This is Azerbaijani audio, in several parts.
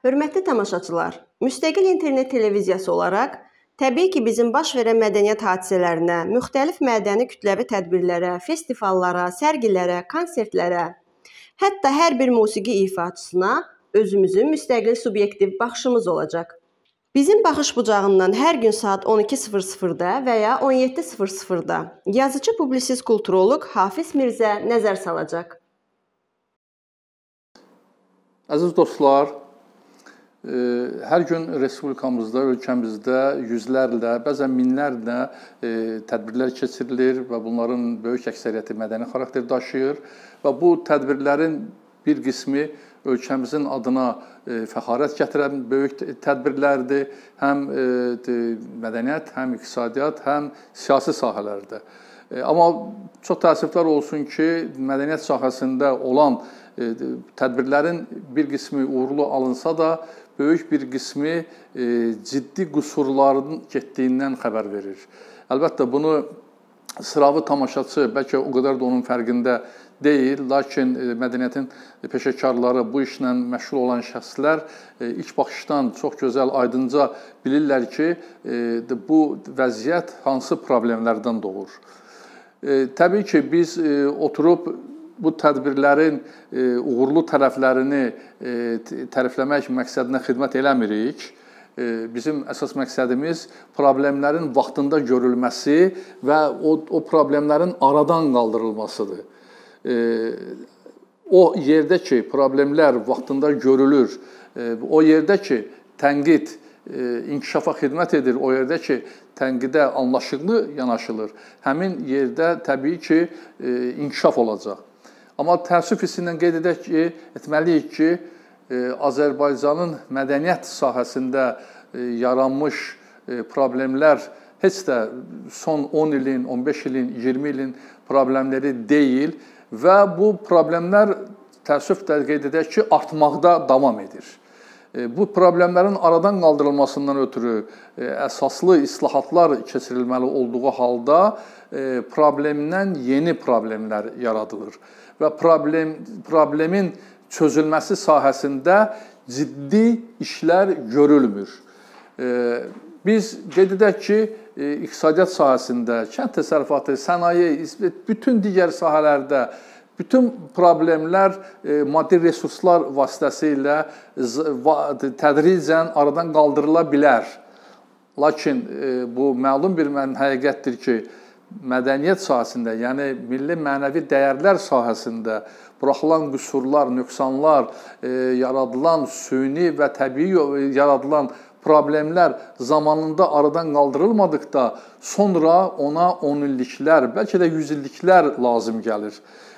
Hörmətli tamaşaçılar, müstəqil internet televiziyası olaraq, təbii ki, bizim baş verən mədəniyyət hadisələrinə, müxtəlif mədəni kütləvi tədbirlərə, festivallara, sərgilərə, konsertlərə, hətta hər bir musiqi ifaçısına özümüzün müstəqil subyektiv baxışımız olacaq. Bizim baxış bucağından hər gün saat 12:00-da və ya 17:00-da yazıcı publisist kulturoloq Hafiz Mirzə nəzər salacaq. Əziz dostlar, hər gün respublikamızda, ölkəmizdə yüzlərlə, bəzən minlərlə tədbirlər keçirilir və bunların böyük əksəriyyəti mədəni xarakter daşıyır və bu tədbirlərin bir qismi ölkəmizin adına fəxarət gətirən böyük tədbirlərdir. Həm mədəniyyət, həm iqtisadiyyat, həm siyasi sahələrdə. Amma çox təəssüflər olsun ki, mədəniyyət sahəsində olan tədbirlərin bir qismi uğurlu alınsa da, böyük bir qismi ciddi qüsurların getdiyindən xəbər verir. Əlbəttə, bunu sıravi tamaşaçı bəlkə o qədər də onun fərqində deyil, lakin mədəniyyətin peşəkarları, bu işlə məşğul olan şəxslər ilk baxışdan çox gözəl, aydınca bilirlər ki, bu vəziyyət hansı problemlərdən doğur. Təbii ki, biz oturub bu tədbirlərin uğurlu tərəflərini tərifləmək məqsədinə xidmət eləmirik. Bizim əsas məqsədimiz problemlərin vaxtında görülməsi və o problemlərin aradan qaldırılmasıdır. O yerdə ki, problemlər vaxtında görülür, o yerdə ki, tənqid inkişafa xidmət edir, o yerdə ki, tənqidə anlaşıqlı yanaşılır, həmin yerdə təbii ki, inkişaf olacaq. Amma təəssüf hissi ilə qeyd etməliyik ki, Azərbaycanın mədəniyyət sahəsində yaranmış problemlər heç də son 10 ilin, 15 ilin, 20 ilin problemləri deyil və bu problemlər təəssüflə qeyd edək ki, artmaqda davam edir. Bu problemlərin aradan qaldırılmasından ötürü əsaslı islahatlar keçirilməli olduğu halda problemdən yeni problemlər yaradılır və problemin çözülməsi sahəsində ciddi işlər görülmür. Biz qeyd edək ki, iqtisadiyyat sahəsində, kənd təsərrüfatı, sənaye, bütün digər sahələrdə bütün problemlər maddi resurslar vasitəsilə tədricən aradan qaldırıla bilər. Lakin bu məlum bir həqiqətdir ki, mədəniyyət sahəsində, yəni milli mənəvi dəyərlər sahəsində buraxılan qüsurlar, nöqsanlar, yaradılan süni və təbii yaradılan problemlər zamanında aradan qaldırılmadıqda sonra ona 10 illiklər, bəlkə də 100 illiklər lazım gəlir.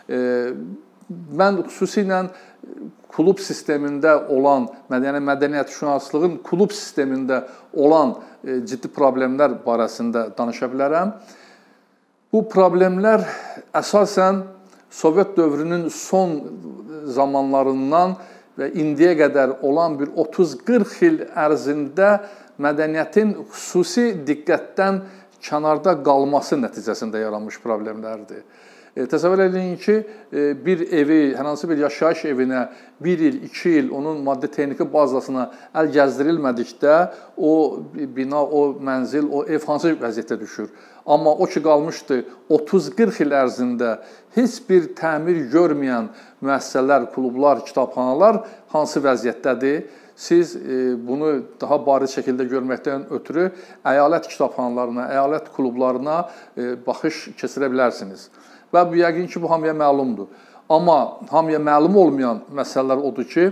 Mən xüsusilə klub sistemində olan, mədəniyyətşünaslığın klub sistemində olan ciddi problemlər barəsində danışa bilərəm. Bu problemlər əsasən Sovet dövrünün son zamanlarından və indiyə qədər olan bir 30-40 il ərzində mədəniyyətin xüsusi diqqətdən kənarda qalması nəticəsində yaranmış problemlərdir. Təsəvvür edin ki, bir evi, hər hansı bir yaşayış evinə 1 il, 2 il onun maddi-texniki bazasına əl gəzdirilmədikdə o bina, o mənzil, o ev hansı vəziyyətə düşür? Amma o ki, qalmışdı 30-40 il ərzində heç bir təmir görməyən müəssisələr, klublar, kitabxanalar hansı vəziyyətdədir? Siz bunu daha bariz şəkildə görməkdən ötürü əyalət kitabxanalarına, əyalət klublarına baxış keçirə bilərsiniz. Və bu yəqin ki, bu hamıya məlumdur. Amma hamıya məlum olmayan məsələlər odur ki,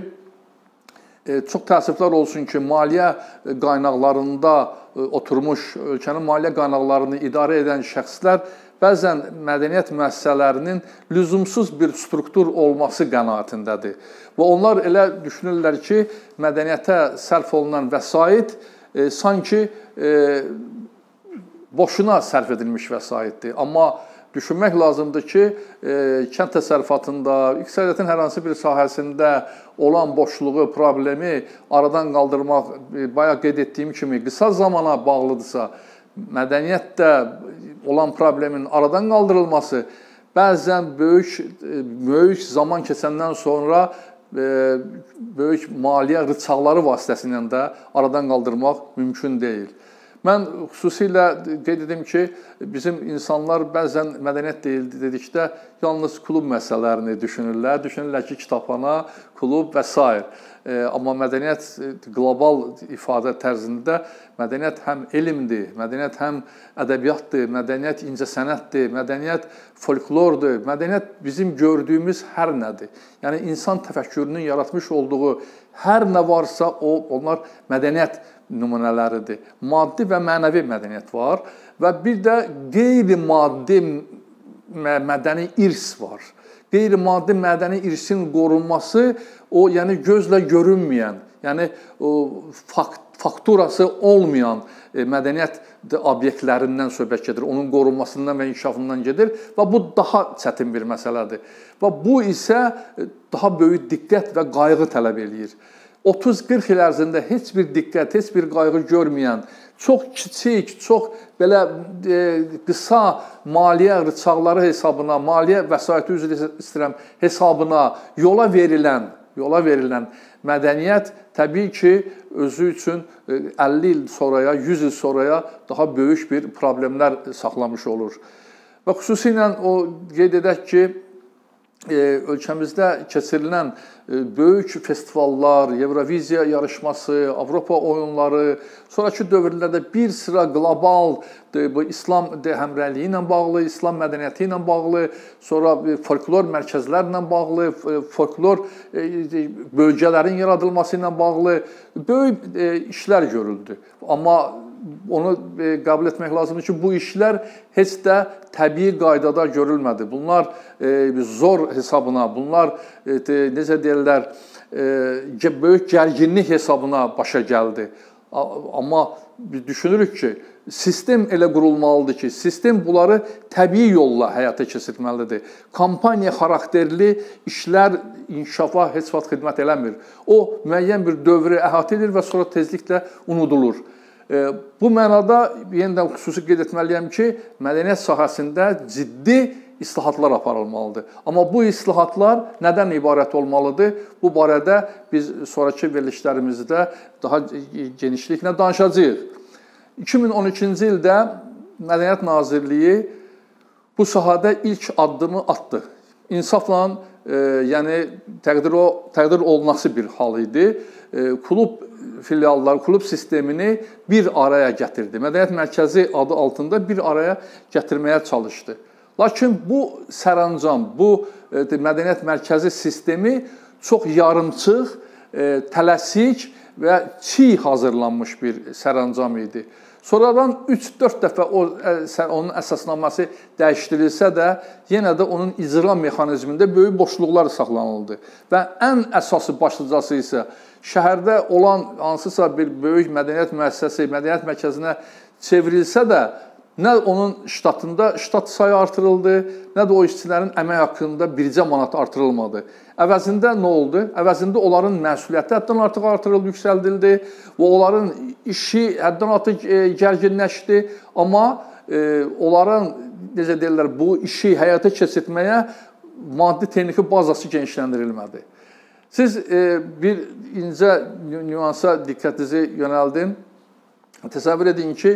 çox təəssüflər olsun ki, maliyyə qaynaqlarında oturmuş, ölkənin maliyyə qaynaqlarını idarə edən şəxslər bəzən mədəniyyət müəssisələrinin lüzumsuz bir struktur olması qənaətindədir. Və onlar elə düşünürlər ki, mədəniyyətə sərf olunan vəsait sanki boşuna sərf edilmiş vəsaitdir. Amma düşünmək lazımdır ki, kənd təsərrüfatında, iqtisadiyyatın hər hansı bir sahəsində olan boşluğu, problemi aradan qaldırmaq, bayaq qeyd etdiyim kimi, qısa zamana bağlıdırsa, mədəniyyətdə olan problemin aradan qaldırılması bəzən böyük zaman keçəndən sonra böyük maliyyə rıçaqları vasitəsilə də aradan qaldırmaq mümkün deyil. Mən xüsusilə qeyd edim ki, bizim insanlar bəzən mədəniyyət dedikdə yalnız klub məsələlərini düşünürlər. Düşünürlər ki, kitabxana, klub və s. Amma mədəniyyət qlobal ifadə tərzində mədəniyyət həm elmdir, mədəniyyət həm ədəbiyyatdır, mədəniyyət incəsənətdir, mədəniyyət folklordur, mədəniyyət bizim gördüyümüz hər nədir. Yəni, insan təfəkkürünün yaratmış olduğu hər nə varsa, onlar mədəniyyət nümunələridir. Maddi və mənəvi mədəniyyət var və bir də qeyri-maddi mədəni irs var. Qeyri-maddi mədəni irsin qorunması, yəni gözlə görünməyən, yəni fakturası olmayan mədəniyyət obyektlərindən söhbət gedir, onun qorunmasından və inkişafından gedir və bu daha çətin bir məsələdir. Və bu isə daha böyük diqqət və qayğı tələb eləyir. 30-40 il ərzində heç bir diqqət, heç bir qayğı görməyən, çox kiçik, çox belə qısa maliyyə rıçaqları hesabına, maliyyə vəsaiti üzrə istəyirəm hesabına yola verilən mədəniyyət təbii ki, özü üçün 50 il sonraya, 100 il sonraya daha böyük bir problemlər saxlamış olur. Və xüsusilə o qeyd edək ki, ölkəmizdə keçirilən böyük festivallar, Evroviziya yarışması, Avropa oyunları, sonraki dövrlərdə bir sıra qlobal İslam həmrəyliyi ilə bağlı, İslam mədəniyyəti ilə bağlı, sonra folklor mərkəzlərlə bağlı, folklor bölgələrin yaradılması ilə bağlı böyük işlər görüldü. Amma onu qəbul etmək lazımdır ki, bu işlər heç də təbii qaydada görülmədi. Bunlar zor hesabına, bunlar necə deyirlər, böyük gərginlik hesabına başa gəldi. Amma biz düşünürük ki, sistem elə qurulmalıdır ki, sistem bunları təbii yolla həyata keçirməlidir. Kampaniya xarakterli işlər inkişafa heç vaxt xidmət eləmir. O, müəyyən bir dövrü əhatə edir və sonra tezliklə unudulur. Bu mənada yenidən xüsusi qeyd etməliyəm ki, mədəniyyət sahəsində ciddi islahatlar aparılmalıdır. Amma bu islahatlar nədən ibarət olmalıdır? Bu barədə biz sonraki verilişlərimizdə daha genişliklə danışacağıq. 2012-ci ildə Mədəniyyət Nazirliyi bu sahədə ilk addımı atdı. İnsafla, yəni təqdir olunası bir hal idi. Klub filiallar, klub sistemini bir araya gətirdi. Mədəniyyət Mərkəzi adı altında bir araya gətirməyə çalışdı. Lakin bu sərəncam, bu Mədəniyyət Mərkəzi sistemi çox yarımçıq, tələsik və çiğ hazırlanmış bir sərəncam idi. Sonradan 3-4 dəfə onun əsasnaməsi dəyişdirilsə də, yenə də onun icra mexanizmində böyük boşluqlar saxlanıldı. Və ən əsası başlıcası isə şəhərdə olan hansısa bir böyük mədəniyyət müəssisəsi, mədəniyyət mərkəzinə çevrilsə də, nə onun ştatında ştat sayı artırıldı, nə də o işçilərin əmək haqqında bircə manat artırılmadı. Əvəzində nə oldu? Əvəzində onların məsuliyyəti həddən artıq artırıldı, yüksəldildi və onların işi həddən artıq gərginləşdi. Amma onların, necə deyirlər, bu işi həyata keçirtməyə maddi-texniki bazası genişləndirilmədi. Siz bir incə nüansa diqqətinizi yönəldin. Təsəvvür edin ki,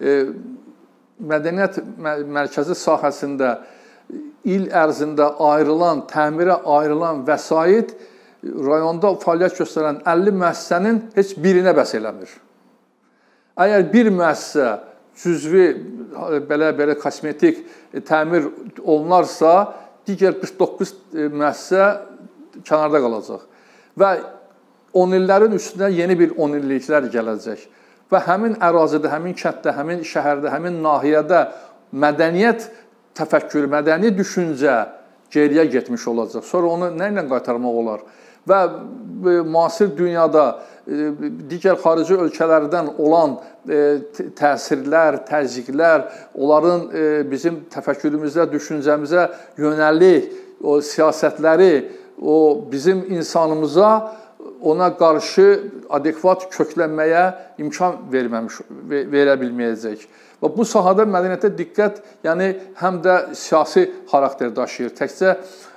mədəniyyət mərkəzi sahəsində il ərzində ayrılan, təmirə ayrılan vəsait rayonda fəaliyyət göstərən 50 müəssisənin heç birinə bəs eləmir. Əgər bir müəssisə cüzvi, belə kosmetik təmir olunarsa, digər 49 müəssisə kənarda qalacaq və 10 illərin üstünə yeni bir 10 illiklər gələcək və həmin ərazidə, həmin kənddə, həmin şəhərdə, həmin nahiyədə mədəniyyət təfəkkürü, mədəni düşüncə geriyə getmiş olacaq. Sonra onu nə ilə qaytarmaq olar? Və müasir dünyada digər xarici ölkələrdən olan təsirlər, təzyiqlər, onların bizim təfəkkürümüzə, düşüncəmizə yönəlik, o siyasətləri, o bizim insanımıza ona qarşı adekvat köklənməyə imkan verə bilməyəcək. Və bu sahədə mədəniyyətə diqqət, yəni həm də siyasi xarakter daşıyır. Təkcə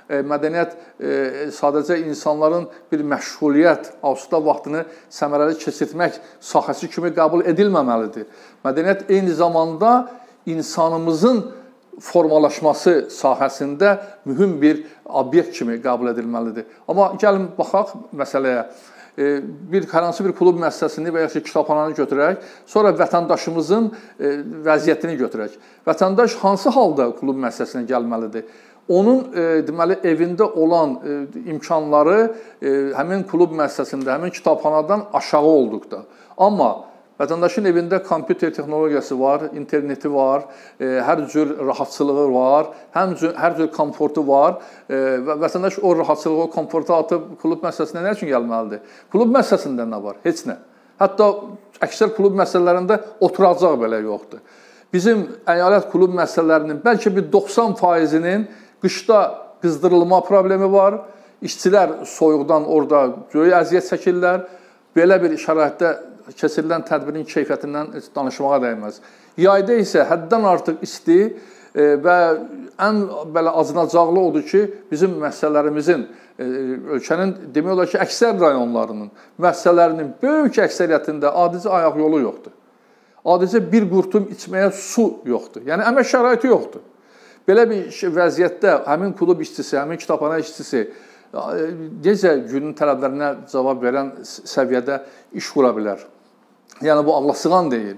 mədəniyyət sadəcə insanların bir məşğuliyyət, asudə vaxtını səmərəli keçirtmək sahəsi kimi qəbul edilməməlidir. Mədəniyyət eyni zamanda insanımızın formalaşması sahəsində mühüm bir obyekt kimi qəbul edilməlidir. Amma gəlin baxaq məsələyə. Hər hansı bir klub müəssisəsini və ya kitabxananı götürək, sonra vətəndaşımızın vəziyyətini götürək. Vətəndaş hansı halda klub müəssisəsinə gəlməlidir? Onun deməli evində olan imkanları həmin klub müəssisəsində, həmin kitabxanadan aşağı olduqda. Amma vətəndaşın evində kompüter texnologiyası var, interneti var, hər cür rahatçılığı var, hər cür komfortu var və vətəndaş o rahatçılığı, o komfortu atıb klub müəssisəsinə nə üçün gəlməlidir? Klub müəssisəsində nə var? Heç nə. Hətta əksər klub müəssisələrində oturacaq belə yoxdur. Bizim əyalət klub müəssisələrinin bəlkə bir 90%-nin qışda qızdırılma problemi var. İşçilər soyuqdan orada böyük əziyyət çəkirlər. Belə bir şəraitdə keçirilən tədbirin keyfiyyətindən danışmağa dəyməz. Yayda isə həddən artıq isti və ən belə acınacaqlı odur ki, bizim müəssisələrimizin, ölkənin demək olar ki, əksər rayonlarının, müəssisələrinin böyük əksəriyyətində adicə ayaq yolu yoxdur. Adicə bir qurtum içməyə su yoxdur. Yəni əmək şəraiti yoxdur. Belə bir vəziyyətdə həmin klub işçisi, həmin kitabxana işçisi necə günün tələblərinə cavab verən səviyyədə iş qura bilər? Yəni, bu ağlasığan deyil.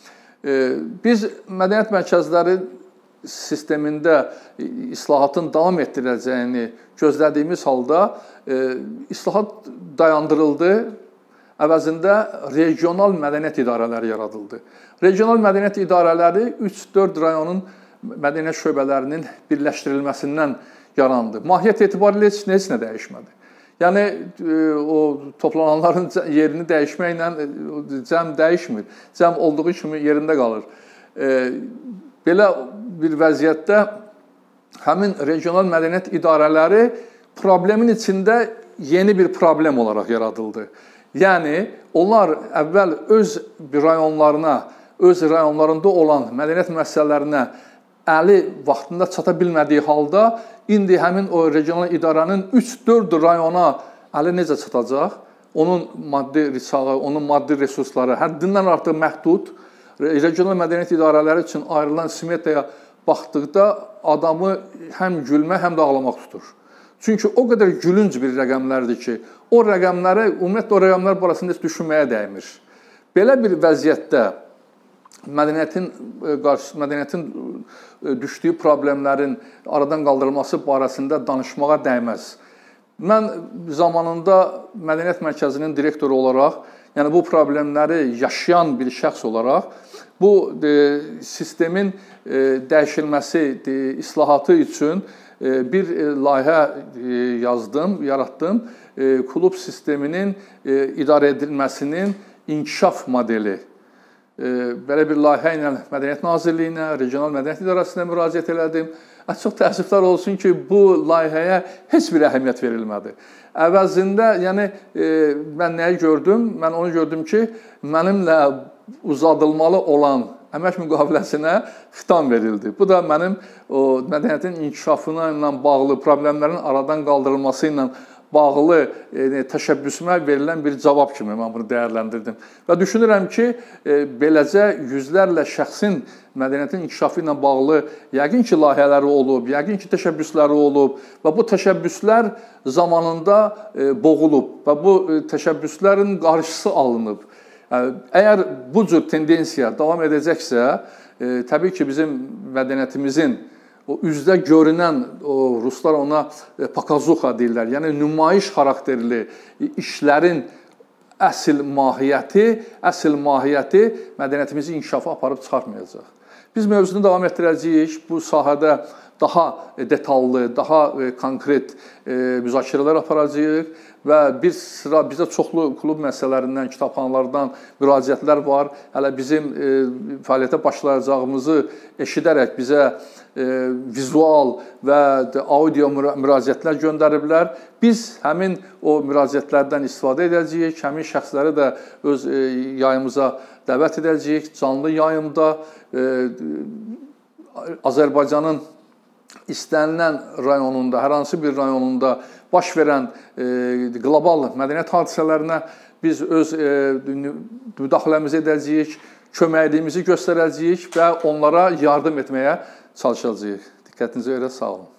Biz mədəniyyət mərkəzləri sistemində islahatın davam etdirəcəyini gözlədiyimiz halda islahat dayandırıldı, əvəzində regional mədəniyyət idarələri yaradıldı. Regional mədəniyyət idarələri 3-4 rayonun mədəniyyət şöbələrinin birləşdirilməsindən yarandı. Mahiyyət etibarilə heç nə dəyişmədi. Yəni, o toplananların yerini dəyişməklə cəm dəyişmir. Cəm olduğu kimi yerində qalır. Belə bir vəziyyətdə həmin regional mədəniyyət idarələri problemin içində yeni bir problem olaraq yaradıldı. Yəni, onlar əvvəl öz rayonlarına, öz rayonlarında olan mədəniyyət müəssisələrinə əli vaxtında çata bilmədiyi halda, indi həmin o regional idarənin 3-4 rayona əli necə çatacaq? Onun maddi risağı, onun maddi resursları həddindən artıq məhdud. Regional mədəniyyət idarələri üçün ayrılan smetaya baxdıqda adamı həm gülmə, həm də ağlamaq tutur. Çünki o qədər gülünc bir rəqəmlərdir ki, o rəqəmləri, ümumiyyətlə o rəqəmlər barəsində heç düşünməyə dəymir. Belə bir vəziyyətdə mədəniyyətin düşdüyü problemlərin aradan qaldırılması barəsində danışmağa dəyməz. Mən zamanında mədəniyyət mərkəzinin direktoru olaraq, yəni bu problemləri yaşayan bir şəxs olaraq, bu sistemin dəyişilməsi, islahatı üçün bir layihə yazdım, yaratdım. Klub sisteminin idarə edilməsinin inkişaf modeli. Belə bir layihə ilə Mədəniyyət Nazirliyinə, Regional Mədəniyyət İdarəsinə müraciət elədim. Çox təəssüflər olsun ki, bu layihəyə heç bir əhəmiyyət verilmədi. Əvəzində, yəni, mən nəyi gördüm? Mən onu gördüm ki, mənimlə uzadılmalı olan əmək müqaviləsinə xitam verildi. Bu da mənim mədəniyyətin inkişafına ilə bağlı problemlərin aradan qaldırılması ilə bağlı təşəbbüsümə verilən bir cavab kimi mən bunu dəyərləndirdim. Və düşünürəm ki, beləcə yüzlərlə şəxsin mədəniyyətin inkişafı ilə bağlı yəqin ki, layihələri olub, yəqin ki, təşəbbüsləri olub və bu təşəbbüslər zamanında boğulub və bu təşəbbüslərin qarşısı alınıb. Əgər bu cür tendensiya davam edəcəksə, təbii ki, bizim mədəniyyətimizin o üzdə görünən, ruslar ona pokazuxa deyirlər, yəni nümayiş xarakterli işlərin əsl mahiyyəti mədəniyyətimizi inkişafa aparıb çıxartmayacaq. Biz mövzunu davam etdirəcəyik, bu sahədə daha detallı, daha konkret müzakirələr aparacağıq və bir sıra bizə çoxlu klub müəssisələrindən, kitabxanalardan müraciətlər var. Hələ bizim fəaliyyətə başlayacağımızı eşidərək bizə vizual və audio müraciətlər göndəriblər. Biz həmin o müraciətlərdən istifadə edəcəyik, həmin şəxsləri də öz yayımıza dəvət edəcəyik. Canlı yayımda Azərbaycanın istənilən rayonunda, hər hansı bir rayonunda baş verən qlobal mədəniyyət hadisələrinə biz öz müdaxiləmizi edəcəyik, köməkliyimizi göstərəcəyik və onlara yardım etməyə çalışacağıq. Diqqətinizə görə sağ olun.